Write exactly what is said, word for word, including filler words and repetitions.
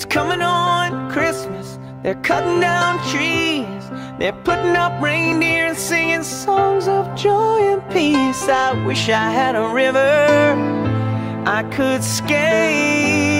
It's coming on Christmas, they're cutting down trees, they're putting up reindeer and singing songs of joy and peace. I wish I had a river I could skate